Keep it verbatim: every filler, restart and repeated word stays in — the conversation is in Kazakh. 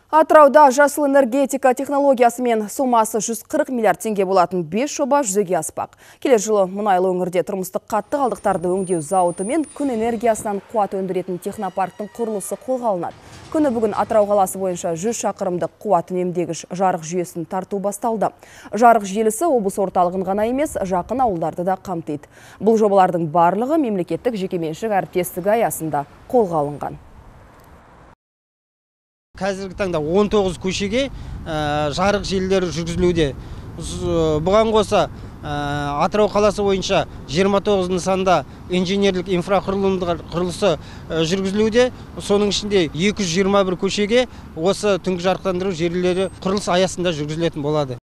Атырауда жасыл энергетика технологиясымен сомасы жүз қырық миллиард теңге болатын бес жоба жүзеге аспақ. Келер жылы мұнайлы өңірде тұрмыстық қатты қалдықтарды өңдеу зауыты мен күн энергиясынан қуат өндіретін технопарктың құрылысы қолға алынады. Күні бүгін Атырау қаласы бойынша жүз шақырымдық қуат үнемдегіш жарық жүйесін тарту басталды. Жарық желісі облыс орталығын ғана емес, жақын ауылдарды да қамтиды. Бұл жобалардың барлығы мемлекеттік жекеменшік әріптестігі аясында қолға алынған. Қазіргі таңда он тоғыз көшеге жарық желілері жүргізілуде. Бұған қоса Атырау қаласы бойынша жиырма тоғыз нысанда инженерлік инфрақұрылымдық құрылысы жүргізілуде. Соның ішінде екі жүз жиырма бір көшеге осы түнгі жарықтандыру желілері құрылыс аясында жүргізілетін болады.